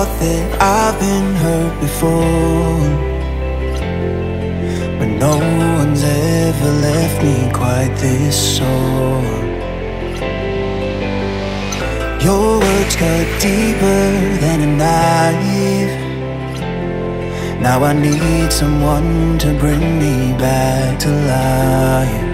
thought that I've been hurt before, but no one's ever left me quite this sore. Your words cut deeper than a knife. Now I need someone to bring me back to life.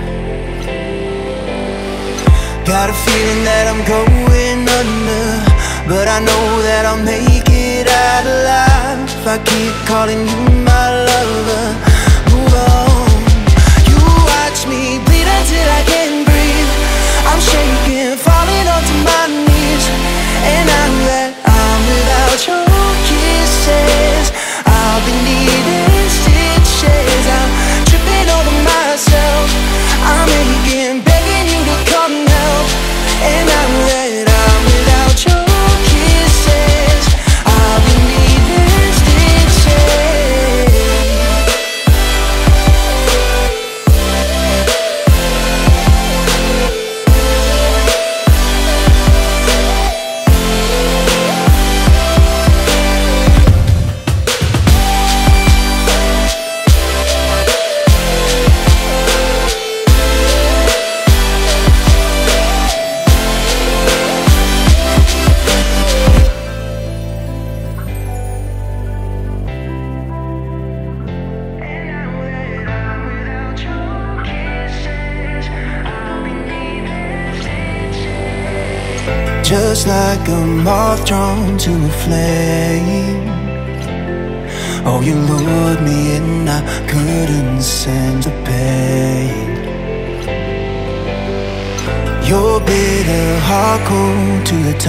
Got a feeling that I'm going under, but I know that I'll make it out alive. I keep calling you my lover. Move on. You watch me bleed until I can't breathe. I'm shaking, falling onto my knees. And now that I'm without your kisses, I'll be needing stitches. I'm tripping over myself. I'm aching, begging you to come help. And now that I'm without your kisses, I'll be needing stitches. Just like a moth drawn to a flame. Oh, you lured me in, I couldn't sense the pain. Your bitter heart cold to the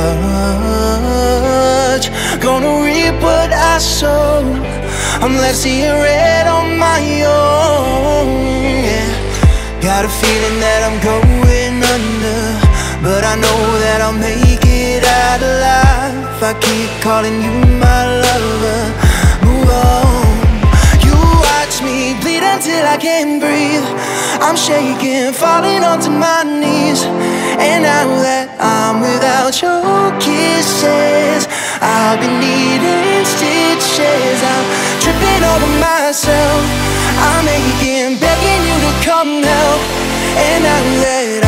touch. Gonna reap what I sow. I'm left seeing red on my own, yeah. Got a feeling that I'm going under, but I know that I'll make it out alive. I keep calling you my lover. Move on. You watch me bleed until I can't breathe. I'm shaking, falling onto my knees. And now that I'm without your kisses, I'll be needing stitches. I'm tripping over myself. I'm aching, begging you to come help. And now that